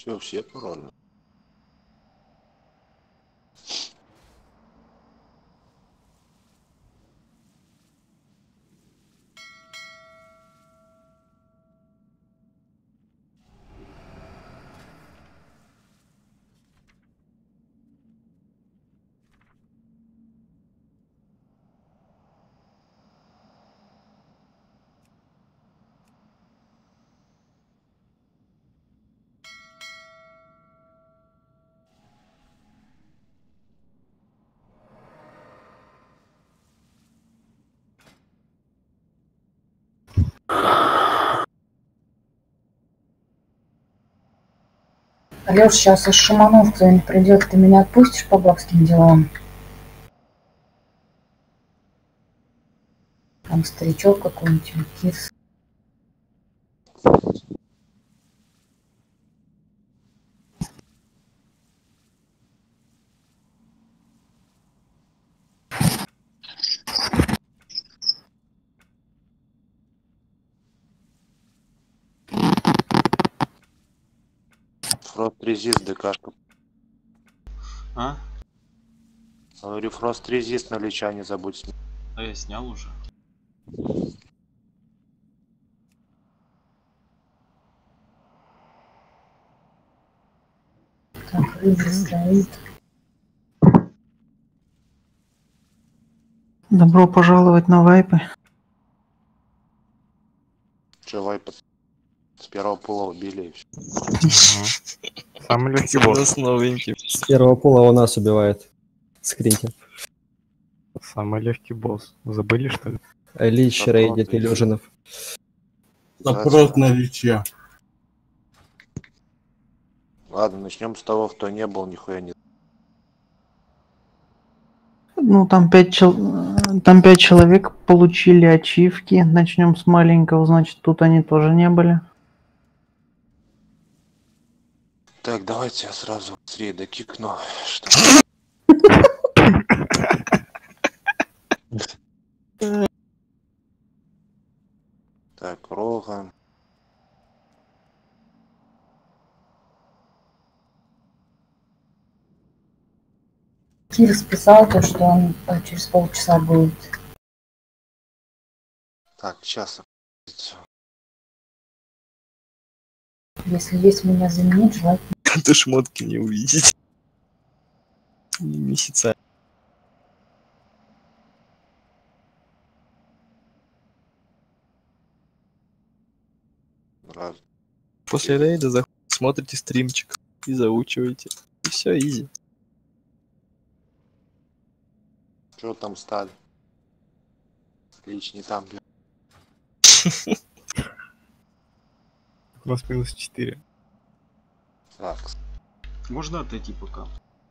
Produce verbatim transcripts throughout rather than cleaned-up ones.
Все, все пароли. Леш, сейчас из Шаманов кто-нибудь придет, ты меня отпустишь по бабским делам? Там старичок какой-нибудь, или Кирс. Фрост резист, ДКшка. А? Говорю, фрост резист на леча не забудь снять. А я снял уже. Так, Рыжий стоит. Добро пожаловать на вайпы. Че, вайп с первого пула убили и все. Самый легкий босс. новенький. С первого пола он нас убивает. Скриньте. Самый легкий босс. Забыли, что ли? Лич, Напротив. рейдит Илюжинов. Напротив на Лича. Ладно, начнем с того, кто не был, нихуя не. Ну, там пять, чел... там пять человек получили ачивки. Начнем с маленького, значит, тут они тоже не были. Так, давайте я сразу с рейда кикну. Что... Так, Рога. Кирс писал то, что он э, через полчаса будет. Так, сейчас. Если есть меня заменить, желательно. Ты шмотки не увидеть. Не месяца. Раз. После рейда заходите, смотрите стримчик и заучиваете. И все, изи. Что там стали? Лич не там. бля. У нас минус четыре. Так, Можно отойти пока?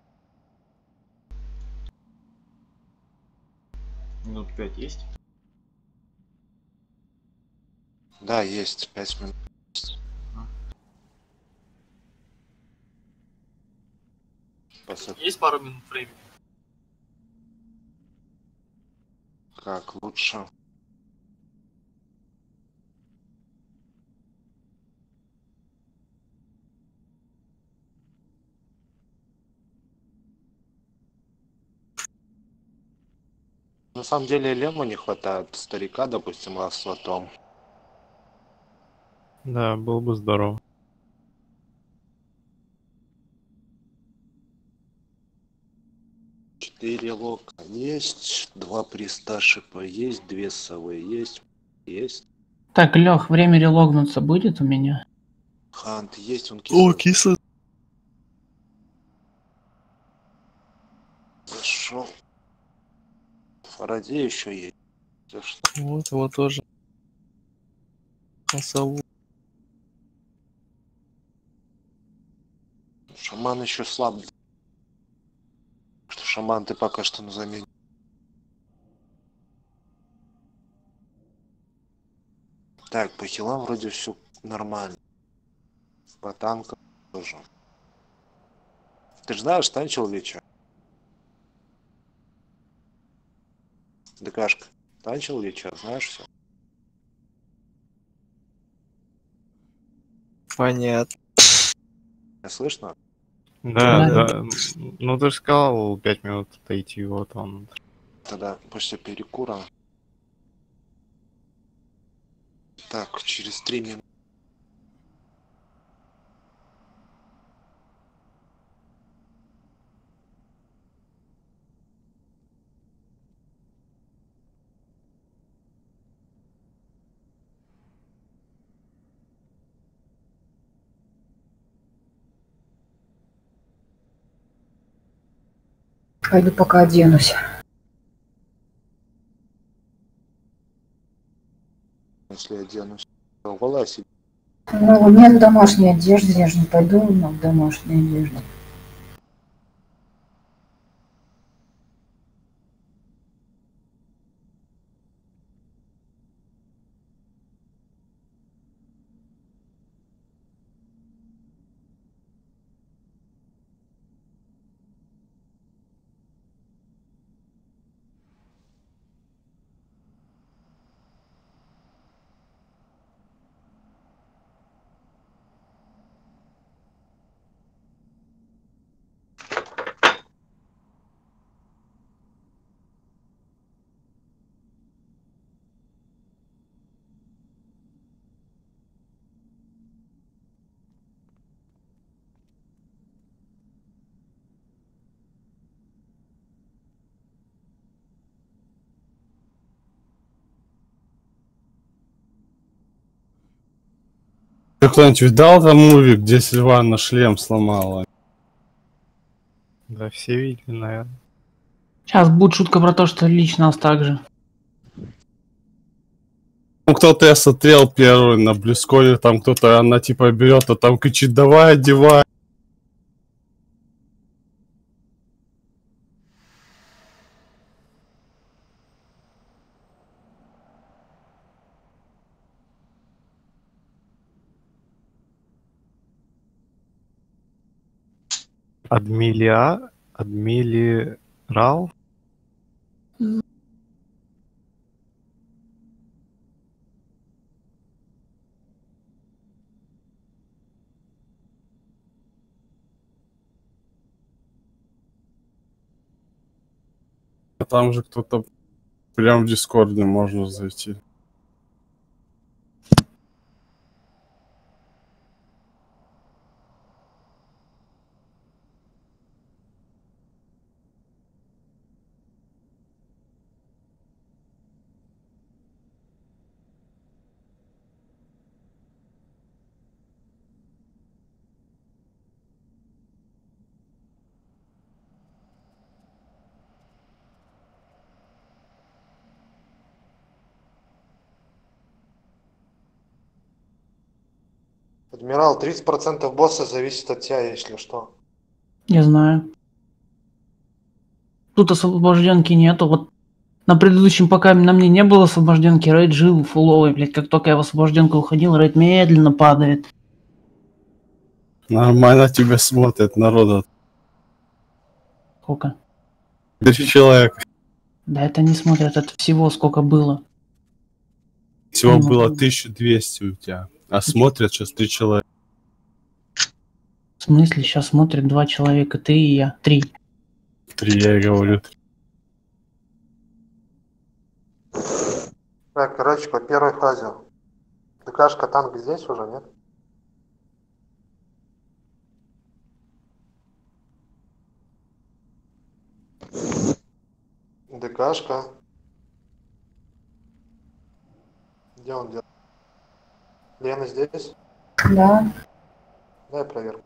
Минут пять есть? да, есть пять минут. Посад- Есть пару минут времени. Как лучше. На самом деле Лему не хватает старика, допустим, вас с лотом. Да, было бы здорово. Четыре лока есть, два присташипа есть, две совы есть, есть. Так, Лех, время релогнуться будет у меня? Хант есть, он О, кислый. кисло. Зашел. Фараде еще есть. За что? Вот его тоже. Косову. Шаман еще слаб. Что шаман ты пока что на замене. Так, по хилам вроде все нормально. По танкам тоже. Ты же знаешь, танчил Лича? ДКшка. Танчил Лича, знаешь все? Понятно. Слышно? Да, Да. да. Ну ты же сказал пять минут отойти, вот он. Тогда после перекура. Так, через три минуты. Пойду пока оденусь. Если оденусь. Голая сидит. Ну, нет в домашней одежде, я же не пойду но в домашней одежде. Ты кто-нибудь видал там муви, где Сильвана шлем сломала? Да, все видели, наверное. Сейчас будет шутка про то, что лично нас так же. Ну, кто-то я смотрел первый на Близколе, там кто-то, она типа берет, а там кричит, давай, одевай. Адмилиа? Адмилирал? А там же кто-то прям в Дискорде можно зайти. Адмирал, тридцать процентов босса зависит от тебя, если что. Не знаю. Тут освобожденки нету. Вот на предыдущем, пока на мне не было освобожденки, рейд жил фуловый, блядь. Как только я в освобожденку уходил, рейд медленно падает. Нормально тебя смотрят, народа. Сколько? Тысяча человек. Да это не смотрят, это всего сколько было. Всего Не было могу. тысяча двести у тебя. А смотрят сейчас три человека. В смысле, сейчас смотрят два человека, ты и я. Три. Три, я и говорю. Так, короче, по первой фазе. ДКшка танк здесь уже, нет? ДКшка. Где он делает? Лена здесь? Да. Дай проверку.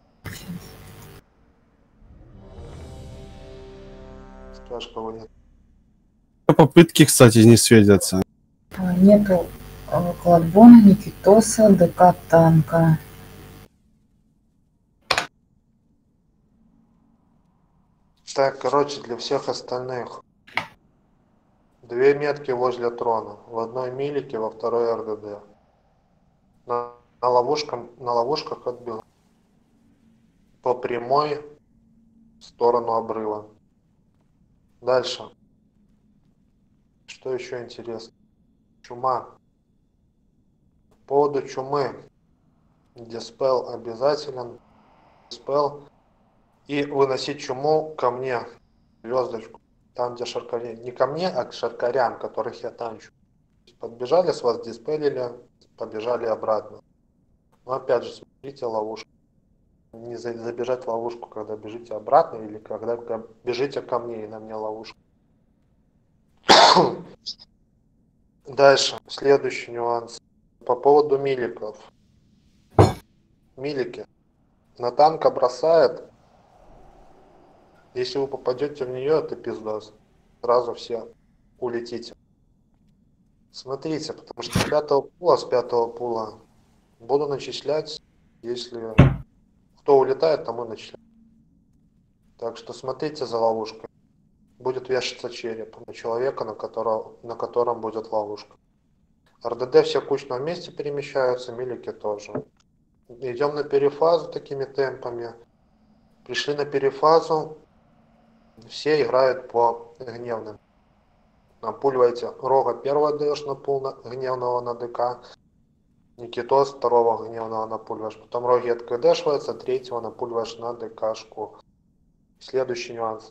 Скажешь, кого нет. Попытки, кстати, не светятся. А, Нету а, Кладбона, Никитоса, ДК танка. Так, короче, для всех остальных. Две метки возле трона. В одной милике, во второй РДД. На, на, ловушкам, на ловушках отбил. По прямой в сторону обрыва. Дальше. Что еще интересно? Чума. По поводу чумы. Диспел обязателен. диспел и выносить чуму ко мне, звездочку, там где шаркари. Не ко мне, а к шаркарям, которых я танчу. Подбежали, с вас диспелили, побежали обратно. Но опять же, смотрите ловушку. Не забежать в ловушку, когда бежите обратно, или когда бежите ко мне и на мне ловушка. Дальше, следующий нюанс. По поводу миликов. Милики. На танка бросает. Если вы попадете в нее, это пиздос. Сразу все улетите. Смотрите, потому что с пятого пула, с пятого пула буду начислять, если кто улетает, тому начисляю. Так что смотрите за ловушкой. Будет вешаться череп на человека, на, которого, на котором будет ловушка. РДД все кучно вместе перемещаются, милики тоже. Идем на перефазу такими темпами. Пришли на перефазу. Все играют по гневным. Напуливайте Рога первого даешь на пул на, гневного на ДК. Никитос второго гневного напуливаешь. Потом Роги откдшивается, третьего напуливаешь на ДКшку. Следующий нюанс.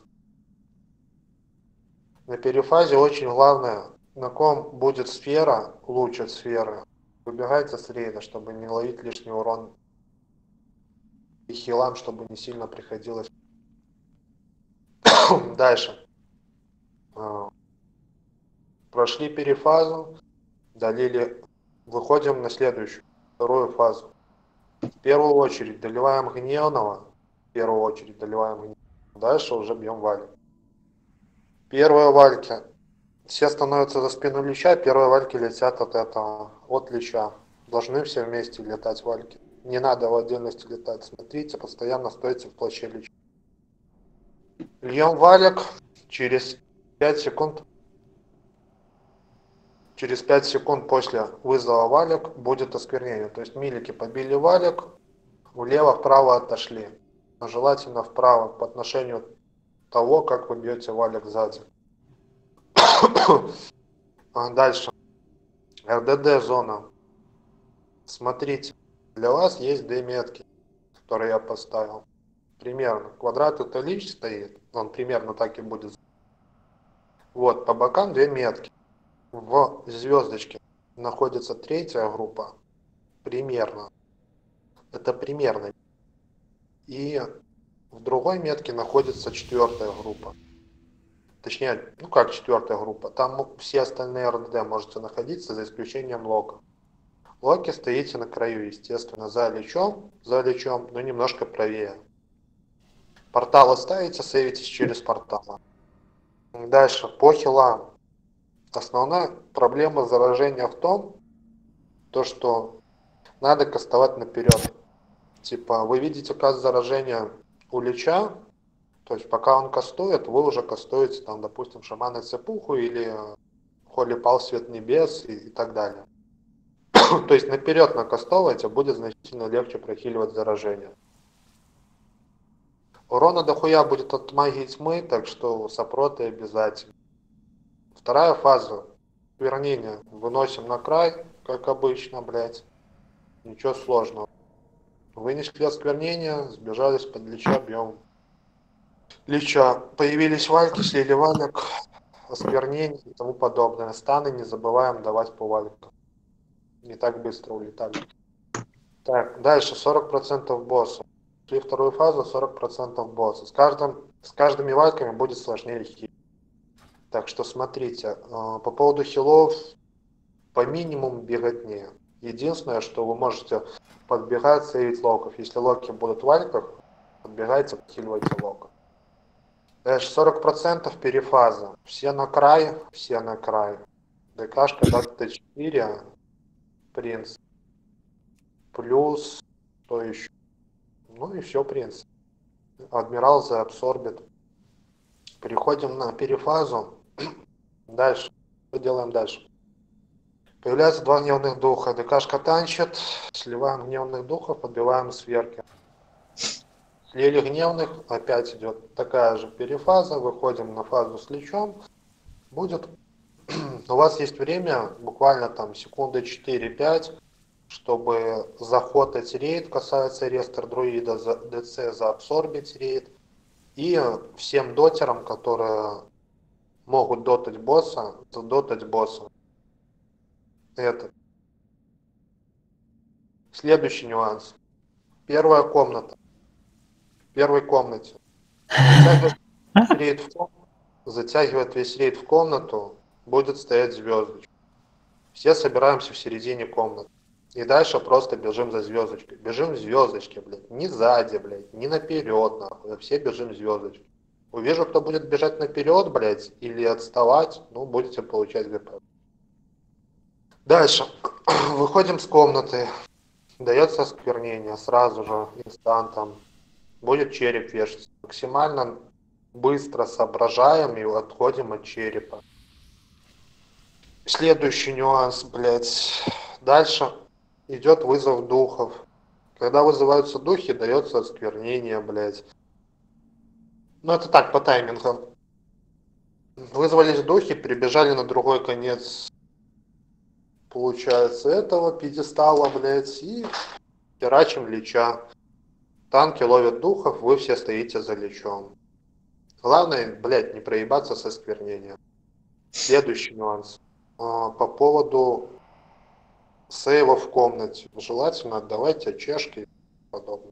На перефазе очень главное, на ком будет сфера, луч от сферы. Выбегайте с рейда, чтобы не ловить лишний урон. И хилам, чтобы не сильно приходилось. Дальше. Прошли перефазу, долили, выходим на следующую, вторую фазу. В первую очередь доливаем гневного, в первую очередь доливаем гневного, дальше уже бьем валик. Первые вальки, все становятся за спину лича, первые вальки летят от этого, от лича. Должны все вместе летать вальки. Не надо в отдельности летать, смотрите, постоянно стойте в плаще лича. Льем валик, через пять секунд. Через пять секунд после вызова валик будет осквернение. То есть милики побили валик, влево-вправо отошли. Но желательно вправо по отношению того, как вы бьете валик сзади. Дальше. РДД зона. Смотрите, для вас есть две метки, которые я поставил. Примерно. Квадрат это лич стоит, он примерно так и будет. Вот, по бокам две метки. В звездочке находится третья группа, примерно, это примерно, и в другой метке находится четвертая группа, точнее, ну как четвертая группа, там все остальные РДД можете находиться, за исключением Лока. Локи стоите на краю, естественно, за личом, за личом, но немножко правее. Порталы ставите, сейвитесь через порталы. Дальше, по хилам. Основная проблема заражения в том, то, что надо кастовать наперед. Типа, вы видите каст заражения у лича, то есть пока он кастует, вы уже кастуете, там, допустим, шаманы цепуху или холи пал свет небес и, и так далее. То есть наперед накастовывайте, будет значительно легче прохиливать заражение. Урона дохуя будет от магии тьмы, так что сопроты обязательно. Вторая фаза. Вернение. Выносим на край, как обычно, блять. Ничего сложного. Вынесли осквернение, сбежались под лича, бьем лича. Появились вальки, слили валик, осквернение и тому подобное. Станы не забываем давать по валику. Не так быстро улетали. Так, дальше сорок процентов босса. Шли вторую фазу, сорок процентов босса. С, каждым, с каждыми вальками будет сложнее хит. Так что смотрите, по поводу хилов, по минимуму беготнее. Единственное, что вы можете подбегать, сейвить локов. Если локи будут в вальках, подбегайте, подхиливайте локов. Дальше сорок процентов перефаза. Все на край, все на край. ДКшка двадцать четыре, принц. Плюс, что еще? Ну и все, принц. Адмирал заабсорбит. Переходим на перефазу. Дальше. Что делаем дальше? Появляются два гневных духа. ДКшка танчит. Сливаем гневных духов, подбиваем сверки. Слили гневных. Опять идет такая же перефаза. Выходим на фазу с личом. Будет. У вас есть время, буквально там секунды четыре-пять, чтобы захотать рейд, касается рестор друида, за ДЦ заабсорбить рейд. И всем дотерам, которые могут дотать босса, задотать босса. Это. Следующий нюанс. Первая комната. В первой комнате. Затягивает весь рейд в, ком... Затягивает весь рейд в комнату, будет стоять звездочка. Все собираемся в середине комнаты. И дальше просто бежим за звездочкой. Бежим в звездочке, блядь. Не сзади, блядь, не наперед, нахуй. Все бежим в звездочке. Увижу, кто будет бежать наперед, блядь, или отставать, ну, будете получать ГП. Дальше. Выходим с комнаты. Дается осквернение сразу же, инстантом. Будет череп вешаться. Максимально быстро соображаем и отходим от черепа. Следующий нюанс, блядь. Дальше идет вызов духов. Когда вызываются духи, дается осквернение, блядь. Ну это так, по таймингам. Вызвались духи, прибежали на другой конец, получается, этого пьедестала, блядь, и херачим лича. Танки ловят духов, вы все стоите за личом. Главное, блядь, не проебаться со осквернением. Следующий нюанс. По поводу сейва в комнате. Желательно отдавайте очешки и подобное.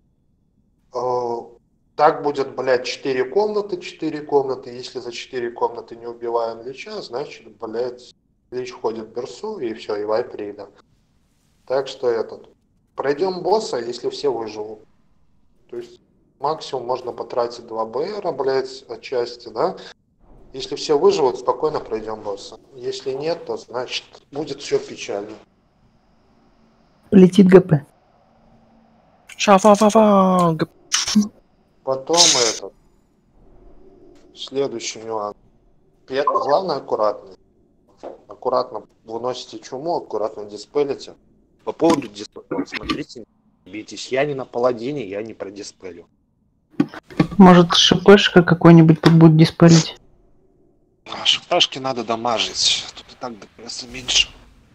Так будет, блядь, четыре комнаты, четыре комнаты. Если за четыре комнаты не убиваем лича, значит, блядь, лич ходит в берсу и все, и вайп рейда. Так что этот. Пройдем босса, если все выживут. То есть максимум можно потратить два БРа, блядь, отчасти, да? Если все выживут, спокойно пройдем босса. Если нет, то значит будет все печально. Летит ГП. Ша-фа-фа-фа. ГП. Потом этот. Следующий нюанс. Главное аккуратно. Аккуратно выносите чуму, аккуратно диспелите. По поводу диспеля, смотрите, не бейтесь. Я не на паладине, я не про диспелю. Может, шипешка какой-нибудь тут будет диспелить? Шипашки надо дамажить. Тут и так ДПС меньше.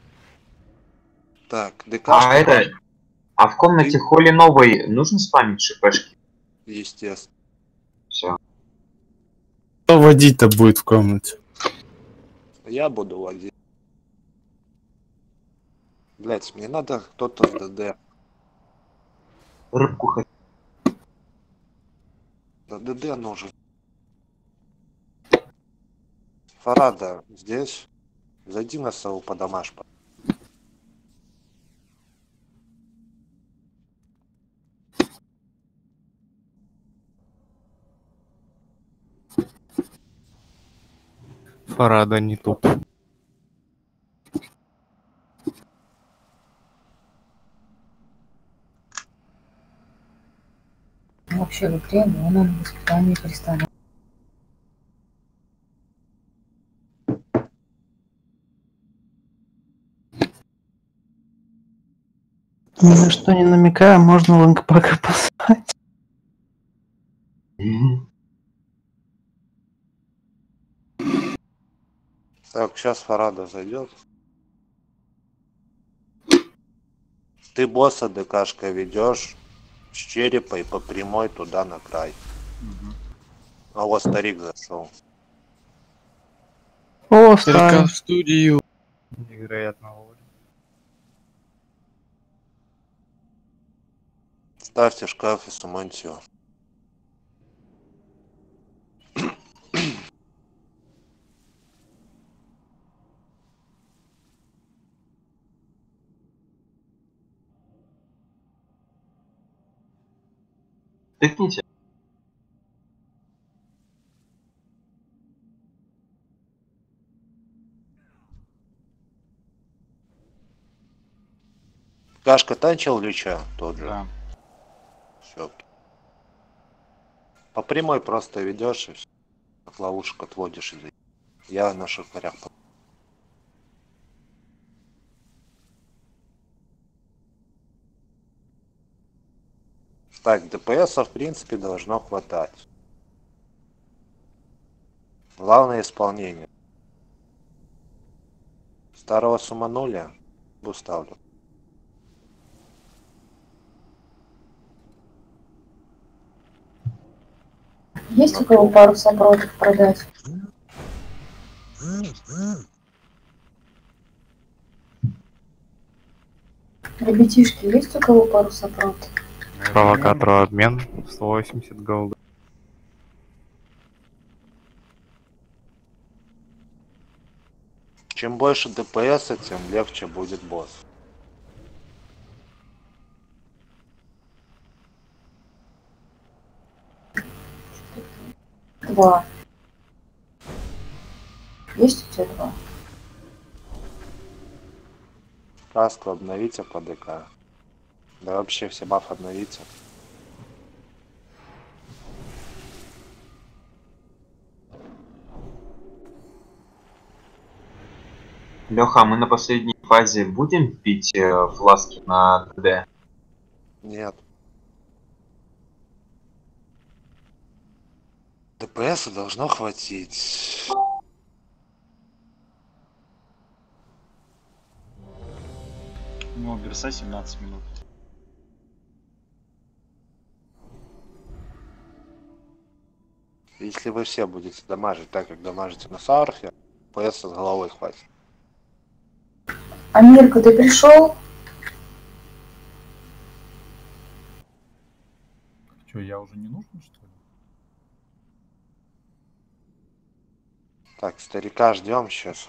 Так, ДК. А это... А в комнате Холли новой нужно спамить шипешки? Естественно. Все. Кто водить-то будет в комнате? Я буду водить. Блять, мне надо кто-то с ДД. Рыбку хоть. Да ДД нужен. Фарада здесь. Зайди на САУ по домаш. Фарада не тут. Вообще в игре он на воспитание перестанет. Ни на что не намекая, можно лэнгпака послать. Так, сейчас Фарада зайдет. Ты босса ДКшкой ведешь с черепа и по прямой туда на край. Угу. А вот старик зашел. О, Старика старый. в студию. Невероятно вовремя. Ставьте шкаф и сумантию. Тыкните. Кашка танчил Лича тот же. Да. Все. По прямой просто ведешь и все. Как ловушек отводишь. И я на шахарях. Так, ДПСа в принципе должно хватать. Главное исполнение. Старого сумануля ставлю. Есть у кого пару сопротив продать? Ребятишки, есть у кого пару сопротив? Провокатору обмен сто восемьдесят голд. Чем больше ДПС, тем легче будет босс. Два. Есть у тебя два? Каску обновите по ДК. Да вообще все баф обновите. Леха, а мы на последней фазе будем пить э, фласки на ДД? Нет. ДПС должно хватить. Ну, Берса семнадцать минут. Если вы все будете дамажить так, как дамажите на Саурфе, ПС с головой хватит. Амирка, ты пришел? Что, я уже не нужен, что ли? Так, старика ждем сейчас.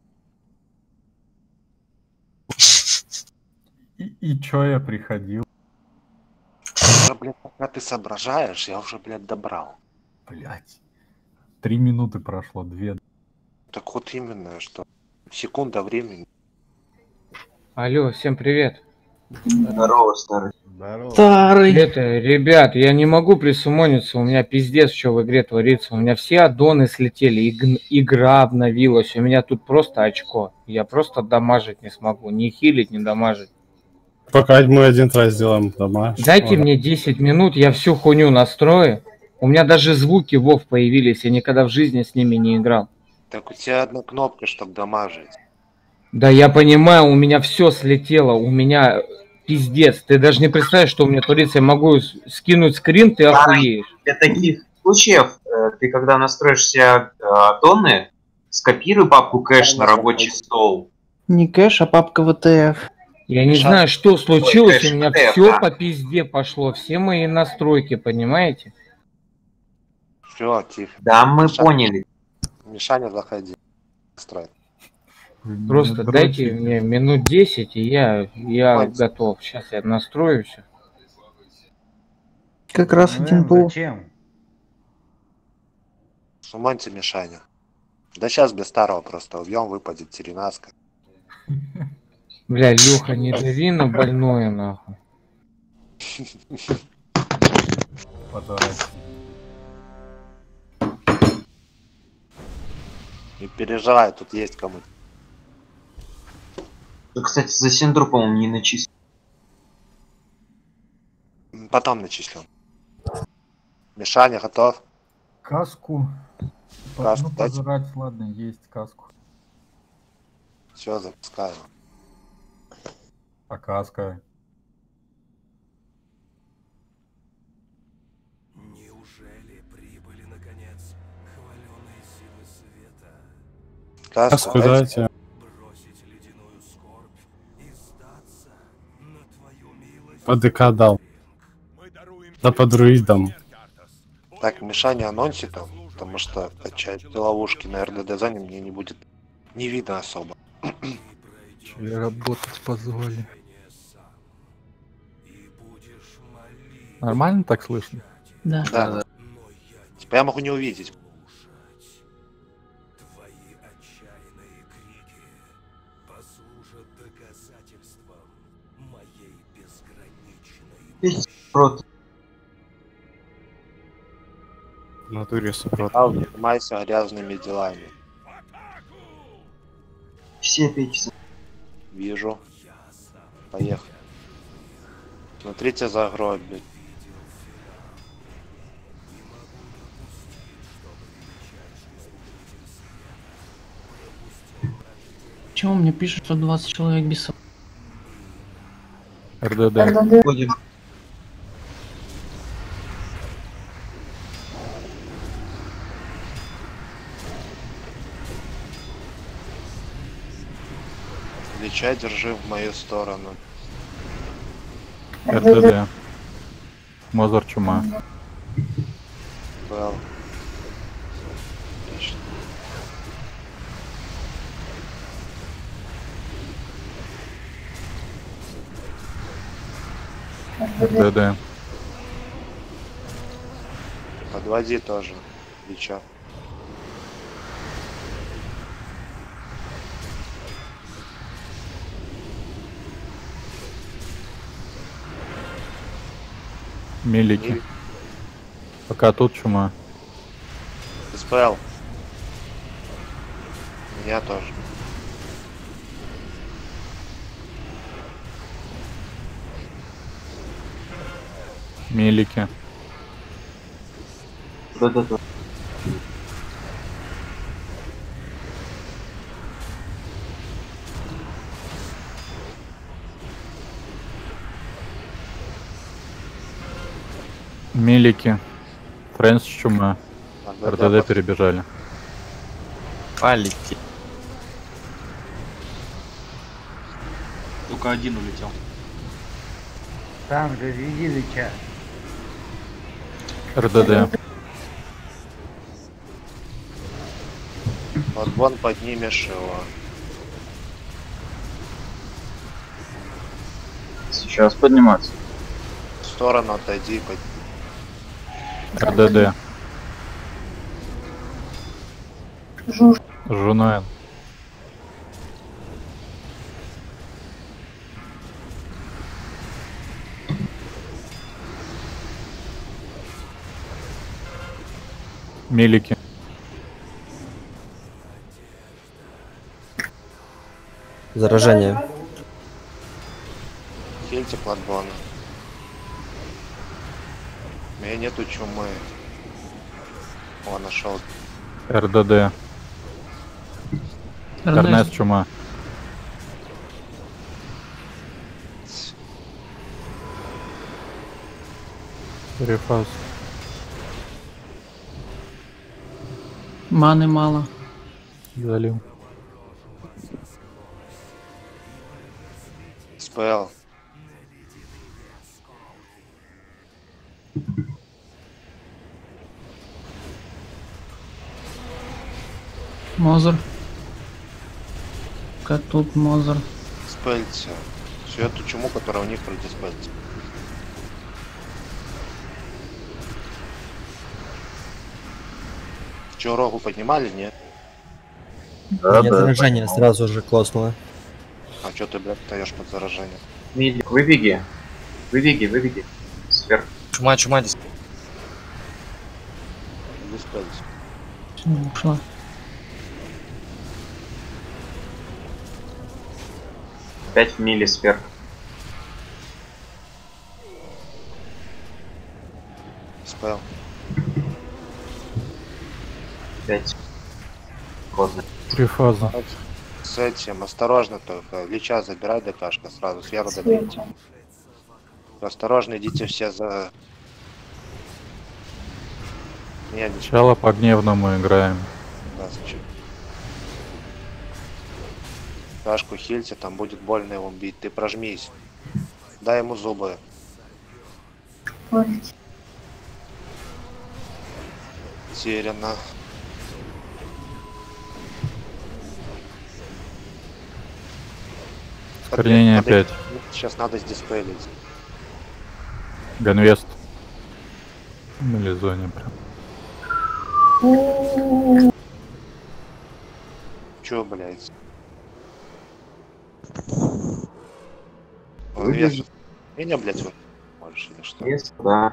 И, и чё я приходил? Уже, блядь, пока ты соображаешь, я уже, блядь, добрал. Блять. Три минуты прошло, две. Так вот именно, что секунда времени. Алло, всем привет. Здорово, старый. Старый. Это, ребят, я не могу присумониться, у меня пиздец, что в игре творится. У меня все аддоны слетели, иг- игра обновилась, у меня тут просто очко. Я просто дамажить не смогу, ни хилить, ни дамажить. Пока мы один раз сделаем дома. Дайте мне десять минут, я всю хуйню настрою. У меня даже звуки вов появились, я никогда в жизни с ними не играл. Так у тебя одна кнопка, чтобы дамажить. Да я понимаю, у меня все слетело, у меня пиздец. Ты даже не представляешь, что у меня творится. Я могу с- скинуть скрин, ты охуеешь. Для таких случаев э, ты, когда настроишь себе э, аддоны, скопируй папку кэш на рабочий стол. Не кэш, а папка ВТФ. Я не Шаг. знаю, что случилось, Ой, у меня кэш, все да. по пизде пошло, все мои настройки, понимаете? Все, тихо. Да, мы Шаг. поняли. Мишаня, заходи. Строй. Вы меня Просто дайте дрочите. мне минут десять, и я, я Хватит. готов. Сейчас я настрою все. Как раз один был. Зачем? Сумоньте Мишаня. Да сейчас без старого просто убьем, выпадет Теренаска. Бля, Леха, не дави на больное, нахуй. Подорожье. Не переживай, тут есть кому. Ну, кстати, за Синдру, по-моему, не начислил. Потом начислю. Мишаня, готов? Каску. По- Каску ну, дать? пожрать, ладно, есть каску. Все, запускаю. А каска? Каску Каску дайте. дайте. По ДК дал. Да по друидам. Так, Мишаня анонсиком, потому что качать ловушки на РДД-зоне мне не будет не видно особо. Или работать позволили. Нормально так слышно? Да. Да. Типа я могу не увидеть. Просто В натуре супрот. А, занимайся грязными делами. все пять часов. Вижу. Поехали. Смотрите за огрой, блядь. Почему мне пишут, что двадцать человек без соб- РДД. РДД. Будем. Лича держи в мою сторону. РДД. Мозор чума. Well. Отлично. РДД. Подводи тоже. Лича. Мелики. Пока тут чума. СПЛ. Я тоже. Мелики. Да-да-да. Мелики. Фрэнс чума. РДД РДД перебежали. Полетели. Только один улетел. Там же Визилыча. РДД. Подгон поднимешь его. Сейчас подниматься. В сторону отойди. Под... РДД. Жуж. Жунуэн. Мелики. Заражение. Хильте подгон. У меня нету чумы. О, нашел. РДД. Эрнест чума. Перефаз. Маны мало. Залил. СПЛ. Мозер. Как тут Мозер? Спельте. Всю эту чуму, которая у них, протиспельте. Че, рогу поднимали, нет? Да, Нет, да. заражение сразу же клоснуло. А чё ты, блядь, стоишь под заражением? Милик, выбеги. Выбеги, выбеги. Сверху. Чума, чума здесь. Диспельте. Всё, ушла. Пять в мили сверху. СПЛ. Пять. Годно. Перефаза. С этим, осторожно только. Лича забирай ДКшка сразу, сверху добейте. Осторожно, идите все за... Не, ничего. Сначала по гневному играем. Да, зачем? Кашку хильте, там будет больно его бить. Ты прожмись. Дай ему зубы. Теряно. Корнение опять. Сейчас надо сдиспелить. Ганвест. В мелизоне прям. Чё, блядь? Он вес... Меня, блядь, вот можешь или что? Есть, да.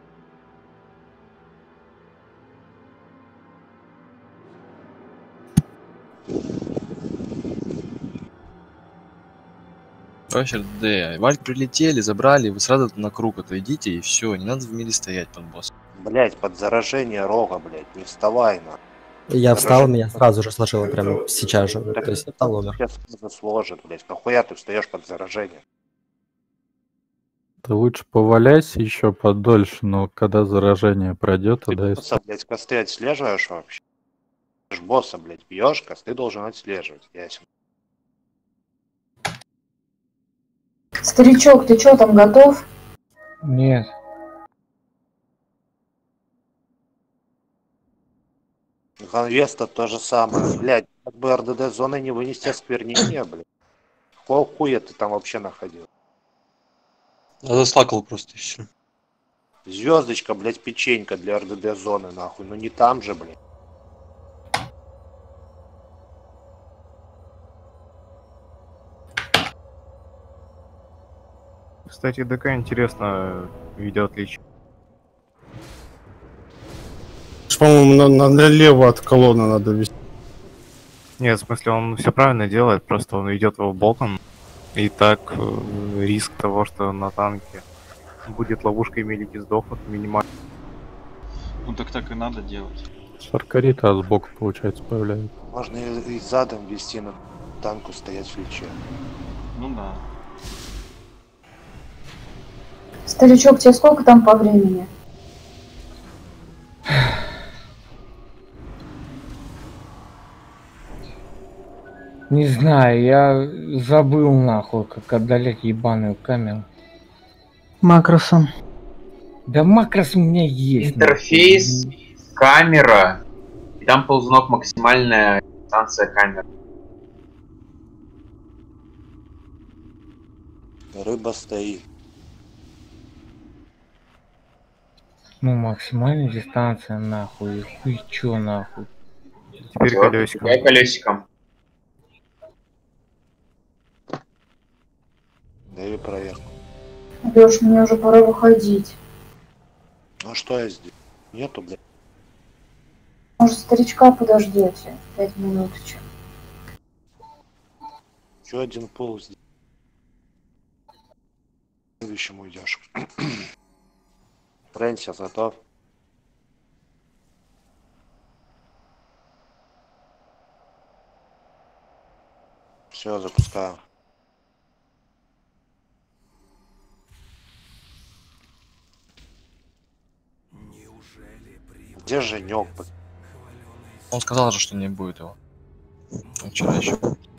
Короче, РДД. Вальк прилетели, забрали, вы сразу на круг отойдите и все, не надо в мире стоять под босс. Блядь, под заражение рога, блядь, не вставай на. Я встал, меня сразу же сложило прямо сейчас же. Так То есть встал, умер. сейчас сложит, блядь. Нахуя ты встаешь под заражение? Ты лучше поваляйся еще подольше, но когда заражение пройдет, Ты тогда и... босса, блядь, косты отслеживаешь вообще? Ты ж босса, блядь, бьешь, косты должен отслеживать, ясен. Старичок, ты чё там, готов? Нет. Ганвеста то же самое. Блядь, как бы РДД зоны не вынести осквернение, блядь. Какого хуя ты там вообще находил? Я заслакал просто и все. Звездочка, блядь, печенька для РДД зоны, нахуй. Ну не там же, блядь. Кстати, ДК интересно ведет отличие. По-моему, на, на- налево от колонны надо вести. Нет, в смысле, он все правильно делает, просто он идет его боком. И так э, риск того, что на танке будет ловушка и мелики сдохнут, минимальный. Ну так так и надо делать. Шаркарита сбоку, получается, появляется. Можно и, и задом вести на танку стоять в фличе. Ну да. Старичок, тебе сколько там по времени? Не знаю, я забыл нахуй, как одолеть ебаную камеру. Макросом. Да макрос у меня есть. Интерфейс, камера, и там ползунок максимальная дистанция камеры. Рыба стоит. Ну, максимальная дистанция нахуй. Хуй чё нахуй. Теперь Всё, колесиком. теперь колесиком. Даю проверку. Лёш, мне уже пора выходить. Ну что я здесь? Нету, блядь. Может, старичка подождете? Пять минуточек. Еще один пол здесь. К следующему идешь. Фрэнси, готов? Все, запускаю. Где Женек? Он сказал же, что не будет его. Вчера еще.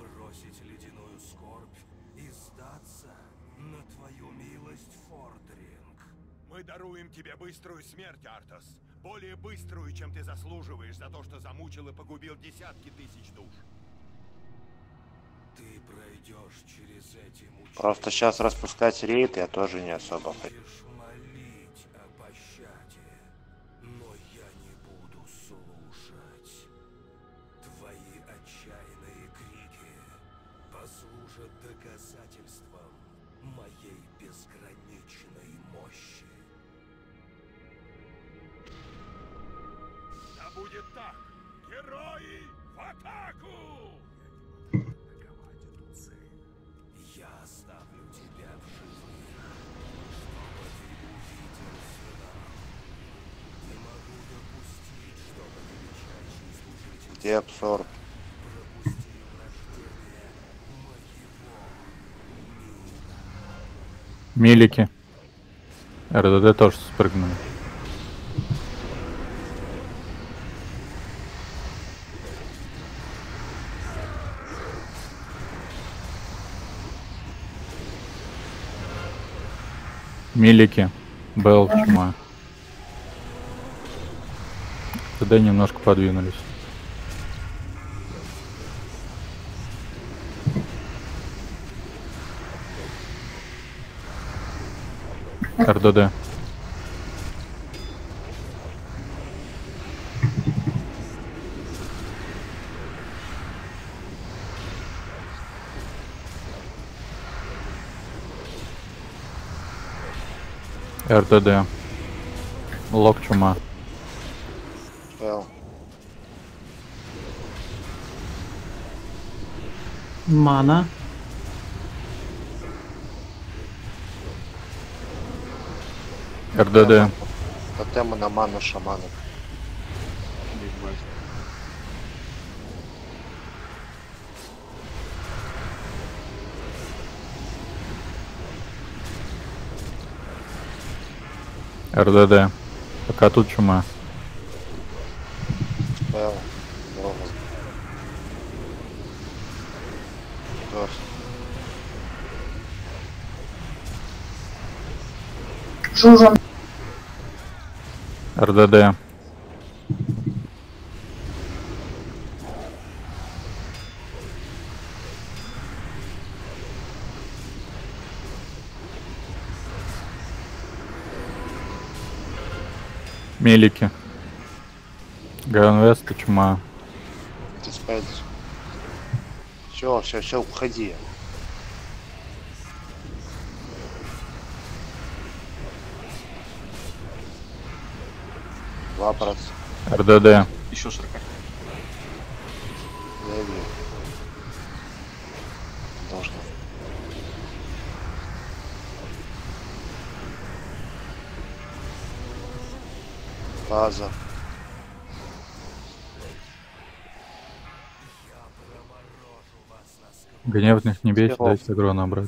Мы даруем тебе быструю смерть, Артас. Более быструю, чем ты заслуживаешь за то, что замучил и погубил десятки тысяч душ. Ты пройдешь через эти мучения. Просто сейчас распускать рейд я тоже не особо хочу. Молить о пощаде, но я не буду слушать. Твои отчаянные крики послужат доказательством моей безграничной мощи. Да будет так! Герои в атаку! Я оставлю тебя в жизни, чтобы ты увидел сюда. Не могу допустить, чтобы величайший служитель Где абсорб? пропустил рождение моего. Милики. РДД тоже спрыгнули. Милики. Белл, чума. ТД немножко подвинулись. РДД. РДД. Лок чума. Well. Мана. РДД. Тотемы на ману шамана. РДД. Пока тут чума. Well. Ровно. Торс. Жужа. РДД. Мелики. Ганвест и чума. Все, все, все, уходи. Вопрос. РДД. Еще широко. Я вижу. Должно. База. Гневных не бейте, дайте игру набрать.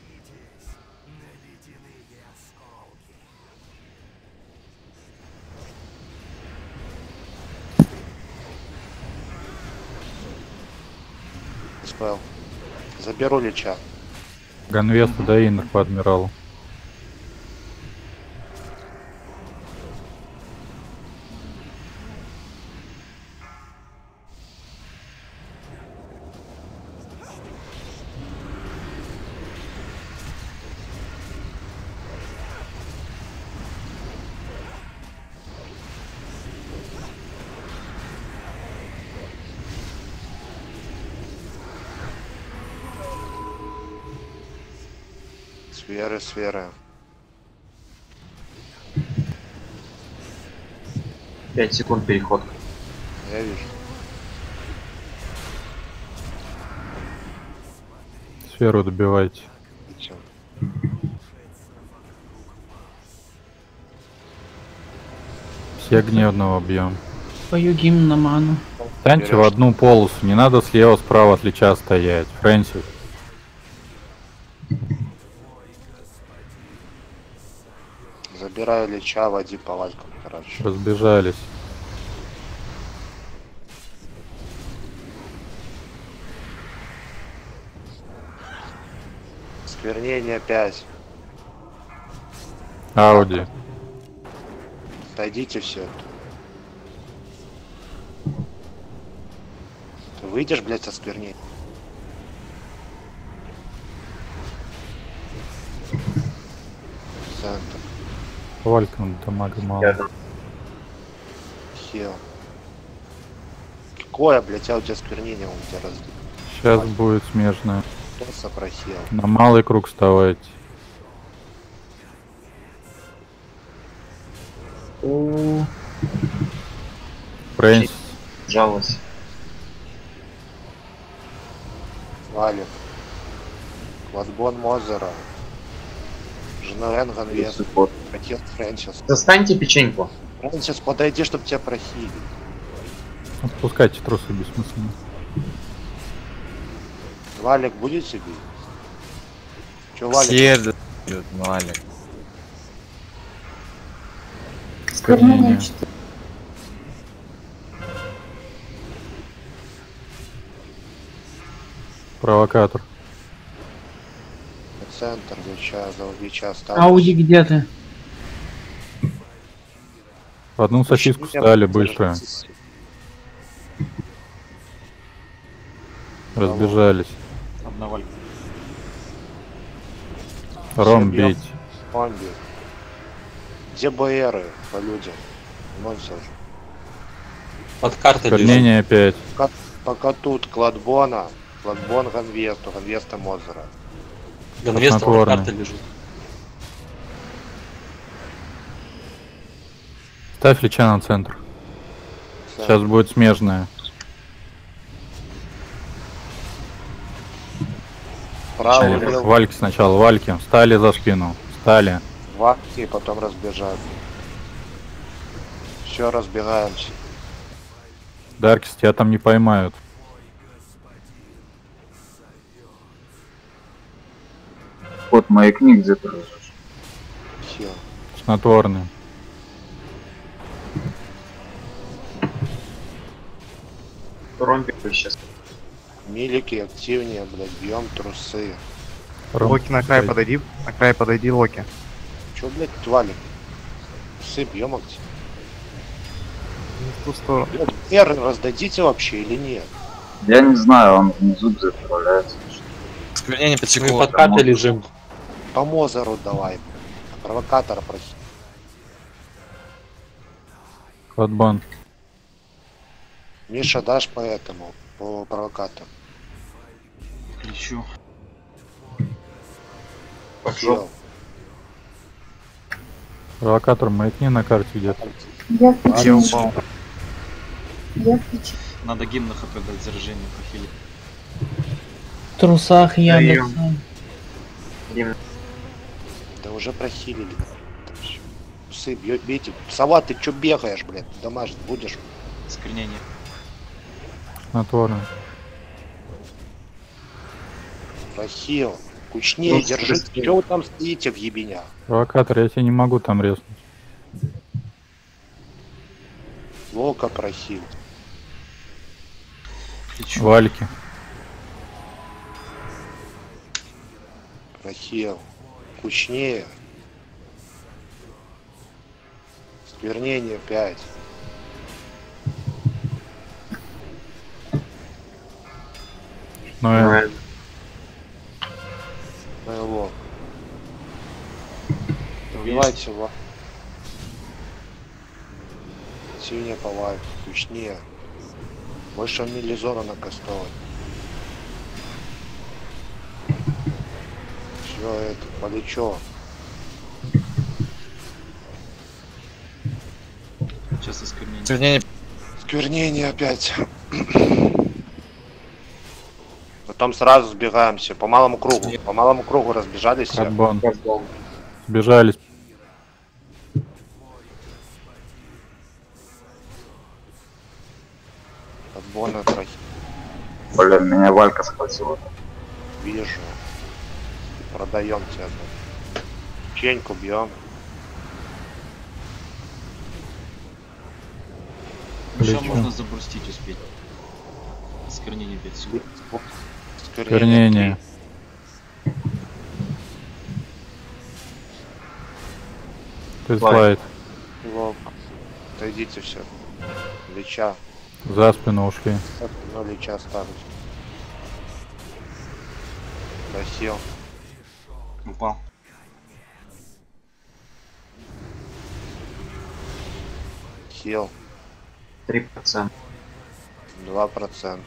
Спел. Заберу Лича. Ганвесту, да, иннер по адмиралу. Сферы, сферы. Пять секунд переход. Я вижу. Сферу добивайте. Всё. Все гневного бьем. Пою гимн на ману. Станьте в одну полосу, не надо слева справа от Лича стоять. Фрэнсис. Забираю Лича, води по валькам, короче. Разбежались. Сквернение пять. Ауди. Отойдите все. Ты выйдешь, блядь, со сквернения? Центр. Валькам дамага мало. Хил. Какое, блядь, а у тебя сквернение, он тебя разбил. Сейчас будет смежная. Кто сопросил? На малый круг вставайте. Фрэнсис. Жалость. Валик. Квадбон Мозера. Жена Энган Вест. Отец Фрэнсис. Достаньте печеньку. Фрэнсис, подойди, чтобы тебя прохили. Отпускайте трусы бессмысленно. Валик будете бить? Чё, Валик? Сердце идет, Валик. Сквернение. Провокатор. Центр, Лича, за Лича осталось. Ауди, где ты? В одну сосиску стали быстро. Разбежались. Одна валька. Ром бить. Бомби. Где БРы по людям? Монстр. Под картой Сквернение опять. Пока, пока тут Кладбона, Кладбон Ганвесту, Ганвеста Мозера. Ганвеста под картой лежит. Ставь Лича на центр. Сейчас будет смежная. Правый, Вальки, вальки сначала, вальки. Встали за спину. Встали. Вальки и потом разбежать. Все, разбегаемся. Даркис, тебя там не поймают. Вот мои книги закрылись. Все. Снотворный. Ромбик сейчас. Милики активнее, блядь, бьем трусы. Локи на край подойди, на край подойди, Локи. Чё, блядь, валик? Сыпь, ёмакти. В ту сторону. Р раздадите вообще или нет? Я не знаю, он внизу заправляется. Сквернение пять Мы секунд. под картой лежим. По Мозеру давай. Провокатора прохи. Кодбан. Миша, дашь по этому, по провокатору. Кричу. Пошел. Провокатор маятни на карте где-то. Я в Я печи. упал. Я в печи. Надо гимн на хп дать заражение похилить. В трусах Яндекса. Да уже прохилили. Псы, бьё- бейте. Сова, ты чё бегаешь, блядь? Домашний будешь? Сквернение. Снотворный. Прохил. Кучнее, Ну, держись. скорее. Чё вы там стоите в ебенях? Провокатор, я тебя не могу там резнуть. Лока прохил. Кричу. Вальки. Прохил. Кучнее. Сквернение пять. Ну, я... Лок. Убивайте его. Синяя по лайку. Кучнее. Больше милизона накастовать. Все это, полечу. Сейчас осквернение. Сквернение. Сквернение опять. Потом сразу сбегаемся. По малому кругу. По малому кругу разбежались все. Кодбан. Сбежались. Отборная трохи. Блин, меня Валька схватила. Вижу. Продаем тебя. Ченьку бьем. Еще Плечо. можно забрустить успеть. Осквернение пять секунд. Сквернение. Ты слайд. Лок. Отойдите все. Лича. За спину ушли. Ну, лича ставить. Просил. Упал. Хил. Три процента. Два процента.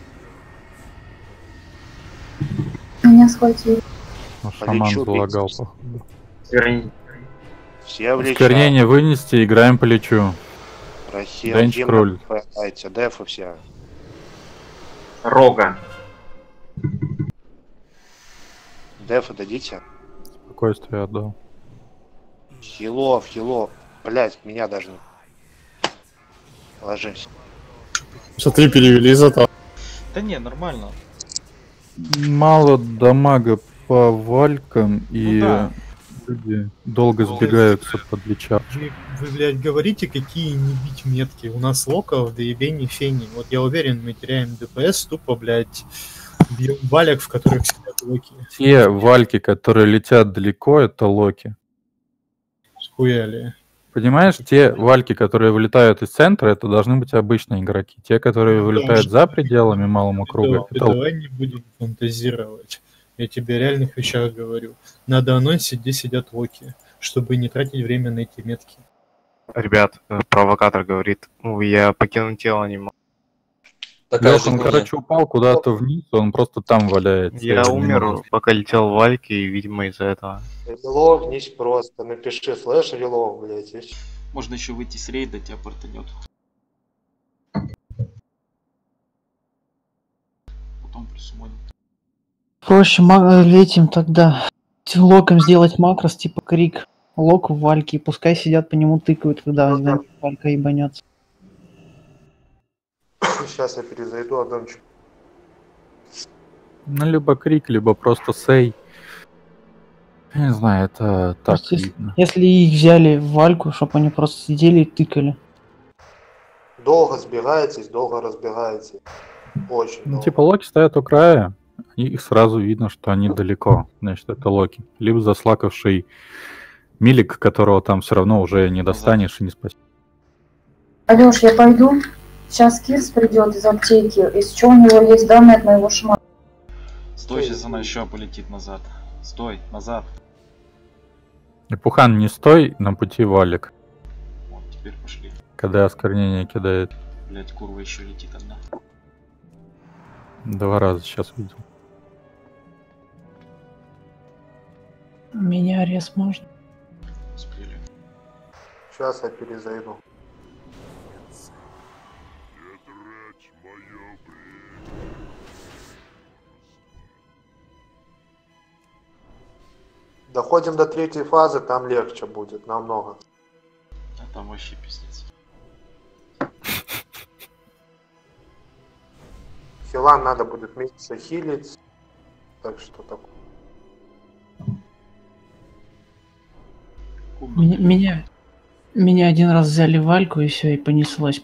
Меня схватили. Ну, шаман Полечу залагал, бить. походу. Сквернение. Все в лича. Сквернение вынести, играем по лечу. Просил. Денчик Гимн руль. дайте, дефы все. Рога. Дефы дадите? Спокойствие отдал. Хилов, хилов. Блять, меня даже не... Ложимся. Смотри, перевели зато. Да не, нормально. Мало дамага по валькам, и Ну да. люди долго сбегаются под леча. Вы, вы, блядь, говорите, какие не бить метки. У нас локов, да ебени фени. Вот я уверен, мы теряем ДПС, тупо, блядь, бьем валек, в которых сидят локи. Те вальки, которые летят далеко, это локи. Схуяли. Понимаешь, те вальки, которые вылетают из центра, это должны быть обычные игроки. Те, которые вылетают что- за пределами малого круга, Ты это давай не будем фантазировать. Я тебе о реальных вещах говорю. Надо анонсить, где сидят локи, чтобы не тратить время на эти метки. Ребят, э, провокатор говорит, ну я покинуть тело не могу. Такая Леха, же он, хуйня. короче, упал куда-то вниз, он просто там валяется. Я его не умер, может. пока летел в Вальке, и, видимо, из-за этого. Вилов, вниз просто. Напиши слэш Вилов, блять. и всё. Можно еще выйти с рейда, тебя портанет. Потом присумонит. Проще ма- этим тогда локом сделать макрос типа крик. Лок в вальке, и пускай сидят по нему тыкают, когда Ну да. валька ебанется. Сейчас я перезайду аддончик. Ну, либо крик, либо просто сей. Я не знаю, это так Просто если, видно. если их взяли в вальку, чтобы они просто сидели и тыкали. Долго сбегаетесь, долго разбегаетесь. Очень Ну, долго. типа локи стоят у края, и их сразу видно, что они далеко. Значит, это локи. Либо заслакавший Милик, которого там все равно уже не достанешь и не спасешь. Алёш, я пойду. Сейчас Кирс придет из аптеки. Из чего у него есть данные от моего шамана? Стой, сейчас она еще полетит назад. Стой, назад. И Пухан, не стой на пути Валик, Вот, теперь пошли. когда осквернение кидает. Блять, курва еще летит одна. Два раза сейчас увидел. Меня арест можно? Успели. Сейчас я перезайду. Доходим до третьей фазы, там легче будет, намного. А там вообще пиздец. Хилан надо будет меньше хилить, так что так. Меня, меня, меня один раз взяли в Вальку и все, и понеслось.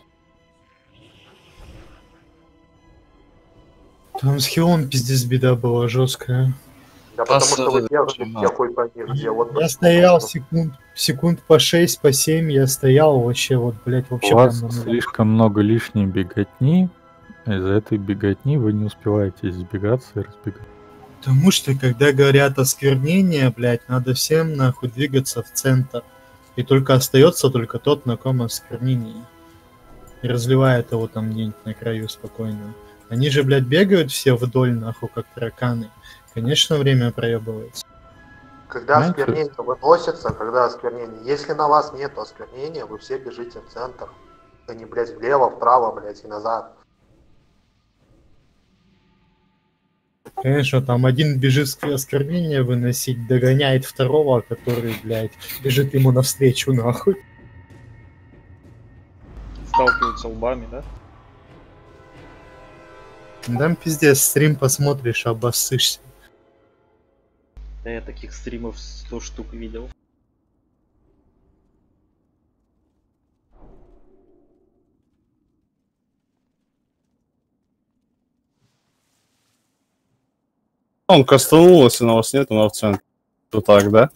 Там с Хилом пиздец беда была жесткая. Да потому что вы держите все хуй пойми, где вот... Я стоял секунд, секунд по шесть, по семь, я стоял вообще вот, блять, вообще... У вас прям на нуле. слишком много лишней беготни. Из-за этой беготни вы не успеваете избегаться и разбегаться. Потому что, когда говорят осквернение, блядь, надо всем нахуй двигаться в центр. И только остается только тот, на ком осквернение. И разливает его там где-нибудь на краю спокойно. Они же, блядь, бегают все вдоль, нахуй, как тараканы. Конечно, время проебывается. Когда Знаете? осквернение выносится, когда осквернение... Если на вас нет осквернения, вы все бежите в центр. А не, блядь, влево, вправо, блядь, и назад. Конечно, там один бежит с осквернения выносить, догоняет второго, который, блядь, бежит ему навстречу, нахуй. Сталкиваются лбами, да? Там пиздец, стрим посмотришь, обоссышься. Да я таких стримов сто штук видел. Он кастанул, если на вас нет, он в центре. То так, да?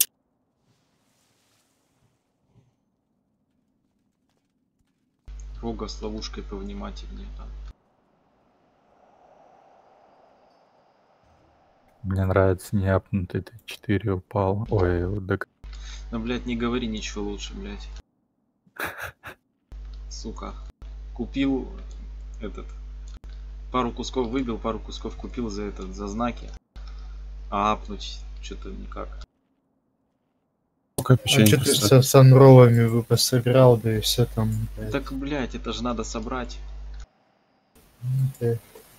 Рога с ловушкой повнимательнее там. Мне нравится неапнутый Т четыре упал. Ой, вот так. Ну, блядь, не говори ничего лучше, блядь. Сука. Купил этот... Пару кусков выбил, пару кусков купил за этот, за знаки. А апнуть что-то никак. А что ты со санровыми вы пособирал, да и все там, блядь. Так, блядь, это же надо собрать. Okay.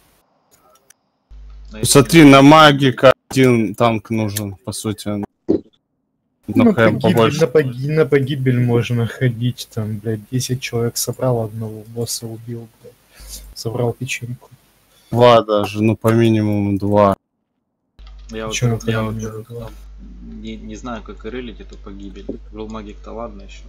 Смотри, на магика один танк нужен, по сути. Ну, Ну, погибель, побольше. на, поги- на погибель можно ходить, там, блядь, десять человек собрал, одного босса убил, блядь. Собрал печеньку. Два даже, ну по минимуму два. Я вот, Почему я по вот минимуму два? не, не знаю, как и релить эту погибель. Велмагик-то ладно еще.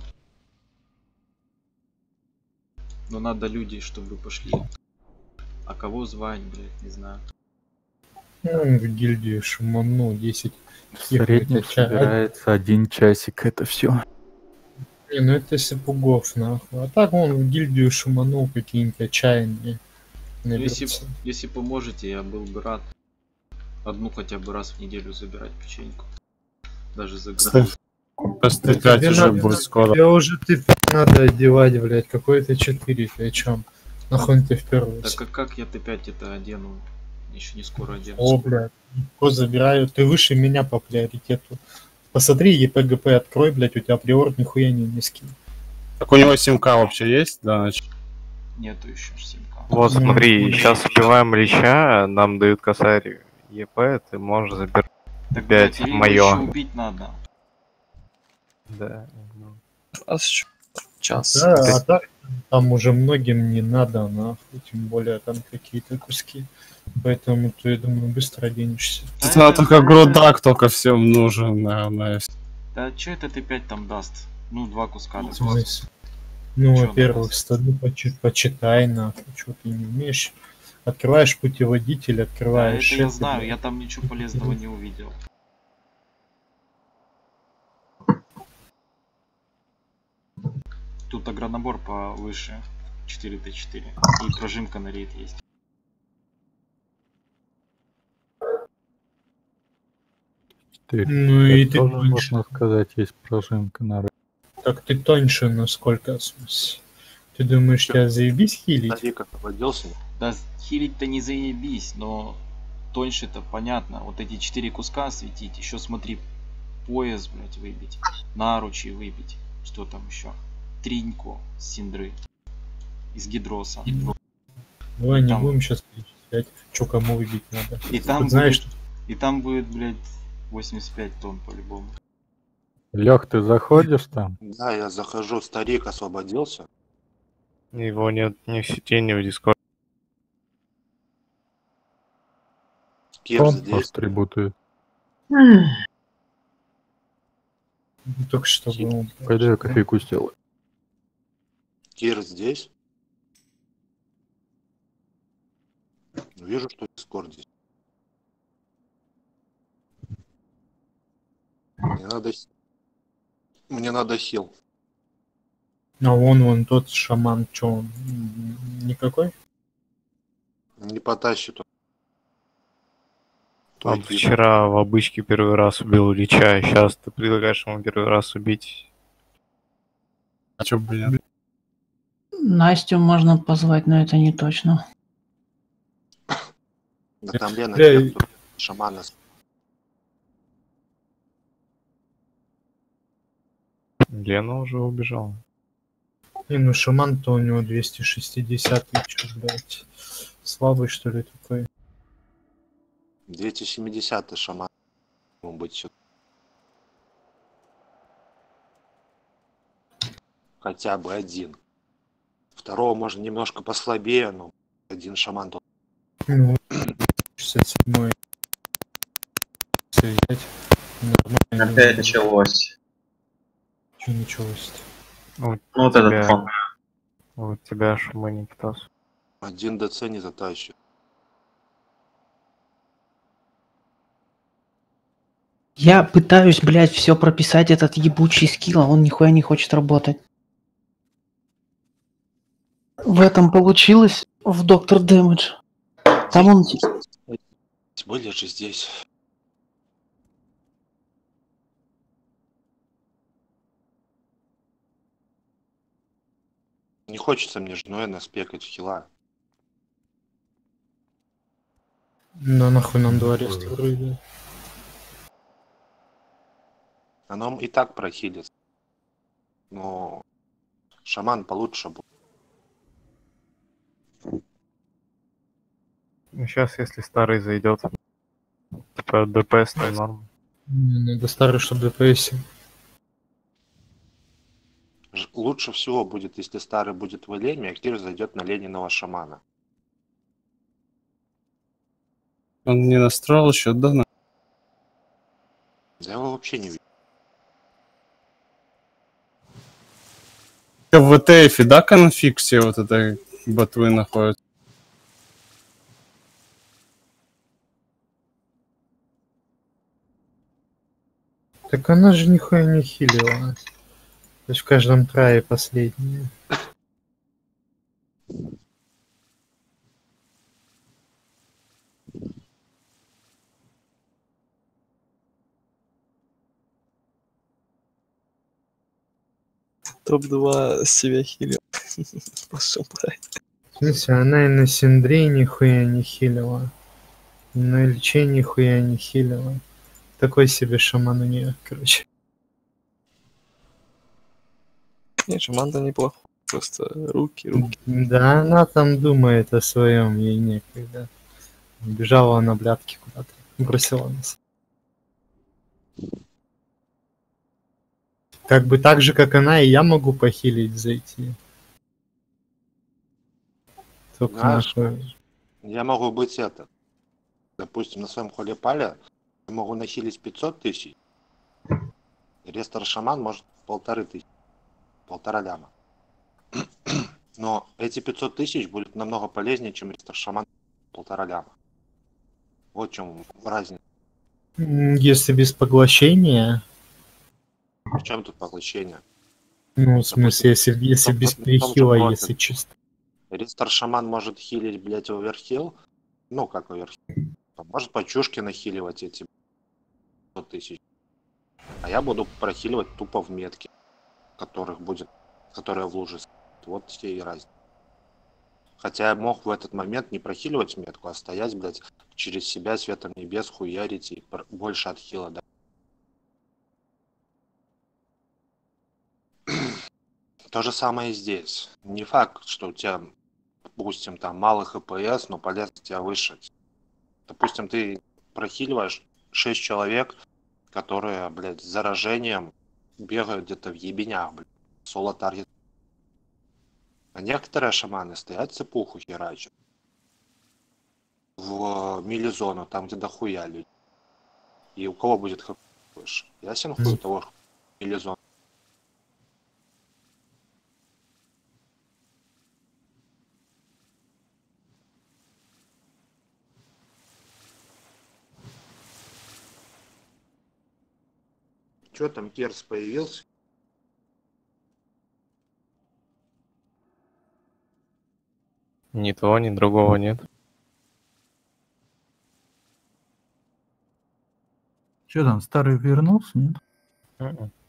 Но надо людей, чтобы пошли. А кого звать, блядь, не знаю. Ну, в гильдию шуману десять. В среднем ча- собирается один часик, это все. Не, ну это если пугов, нахуй. А так вон в гильдию шуманул какие-нибудь отчаянные. Ну, если, наберутся. если поможете, я был бы рад одну хотя бы раз в неделю забирать печеньку. Даже за год. Просто Тебе пять уже надо- будет скоро. Тебе уже ты надо одевать, блядь, какой-то четыре, ты о чем? Нахуй ты вперлась? Так а как я Т пять это одену? Еще не скоро одену. О, блядь, легко забираю. Ты выше меня по приоритету. Посмотри, ЕПГП открой, блядь, у тебя приор нихуя не низкий. Так у него симка вообще есть? Да, значит. Нету еще симка. Вот Ну, смотри, ну, сейчас убиваем Лича, нам дают косарь ЕП, ты можешь забирать Так, блядь, опять его мое. еще убить надо. Да. А с- час. Да, а так там уже многим не надо, нахуй, тем более там какие-то куски. Поэтому ты, я думаю, быстро оденешься. Тут надо только грудак только всем нужен, наверное. Да что это Т пять там даст? Ну, два куска В даст. смысле? Ну, Чё во-первых, стаду почи- почитай, нахуй, что ты не умеешь. Открываешь путеводитель, Да, открываешь... это я это, знаю, блядь. я там ничего полезного не увидел. Тут агронабор повыше четыре тэ четыре. И прожимка на рейд есть. Ну и ты тоже, тоньше. можно сказать, есть прожимка на рейд. Так ты тоньше, насколько, в смысле? Ты думаешь, тебя заебись хилить? Старик освободился? Да хилить-то не заебись, но тоньше-то понятно. Вот эти четыре куска светить. Еще смотри, пояс, блять, выбить. Наручи выбить. Что там еще? Триньку с синдры. Из гидроса. Давай И не там- будем сейчас перечислять, что кому выбить надо. И там, Вот знаешь, будет, и там будет, блядь, восемьдесят пять тонн по-любому. Лех, ты заходишь там? Да, я захожу, старик освободился. Его нет ни в сети, ни в дискорде. Кир Он здесь. просто трибутует. только что был. Пойду я кофейку сделаю. Кир здесь. Вижу, что Дискорд здесь. Мне надо... с- Мне надо хил. А вон, вон тот шаман, что он? М, Никакой? Не потащит он. Он Твой тип. вчера в обычке первый раз убил Лича, сейчас ты предлагаешь ему первый раз убить. А чё, блин? Настю можно позвать, но это не точно. Да там Лена Бля, тебя тут шамана. с- Лена уже убежала. Не, ну шаман-то у него двести шестьдесят, и чё, блядь, слабый, что ли, такой? двести семидесятый шаман. Может быть, сюда. Хотя бы один. Второго можно немножко послабее, но один шаман тут. Ну, шестьдесят седьмой. Если взять, нормально. Опять началось. Чё началось-то? Ну, Ну, вот этот фон. У тебя шумы Китас. Один ДЦ не затащит. Я пытаюсь, блядь, все прописать, этот ебучий скилл, а он нихуя не хочет работать. В этом получилось в Доктор Дэмэдж. Там он... Были же здесь. Не хочется мне же Ноэна спекать в хила. Ну нахуй нам дворец второй, да. Оно и так прохилится. Но шаман получше был. Ну, сейчас, если старый зайдет, типа ДПС то норм. Не, надо старый, чтобы ДПС. Ж- Лучше всего будет, если старый будет в Элеме, а Кир зайдет на Лениного шамана. Он не настроил еще, да? на- Я его вообще не вижу. В ВТФ, да, конфиг все вот это ботвы находят? Так она же нихуя не хилила. То есть в каждом трае последняя. топ два себя хилил. Пошел брать. В смысле, она и на Синдре нихуя не хилила. И на Ильче нихуя не хилила. Такой себе шаман у нее, короче. Нет, шаман-то неплохой. Просто руки, руки. Да, она там думает о своем, ей некогда. Бежала на блядки куда-то. Бросила нас. Как бы так же, как она, и я могу похилить зайти. Только Знаешь, нахуй. Я могу быть это. Допустим, на своем холе паля я могу нахилить пятьсот тысяч. Рестор шаман может полторы тысячи. Полтора ляма. Но эти пятьсот тысяч будет намного полезнее, чем рестор шаман полтора ляма. Вот в чем разница. М, Если без поглощения, В чем тут поглощение? Ну, в смысле, если, если без перехила, если чисто. Ристор Шаман может хилить, блядь, оверхил. Ну, как оверхил. Может по чушке нахиливать эти сто тысяч. А я буду прохиливать тупо в метке, которых будет, которые в луже. Вот все и разница. Хотя я мог в этот момент не прохиливать метку, а стоять, блядь, через себя светом небес хуярить и больше отхила, да. То же самое и здесь. Не факт, что у тебя, допустим, там мало хпс, но полез у тебя выше. Допустим, ты прохиливаешь шесть человек, которые, блядь, с заражением бегают где-то в ебенях, блядь, соло-таргет. А некоторые шаманы стоят, цепуху херачат в мили-зону, там где дохуя людей. И у кого будет хп выше? Ясен хуй у того мили-зону. Чё там, Керс появился? Ни того, ни другого нет. Че там, старый вернулся, нет? Мгм.